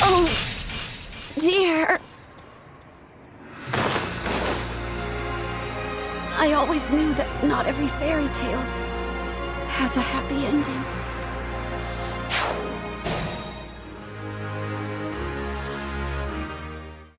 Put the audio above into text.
Oh, dear. I always knew that not every fairy tale has a happy ending.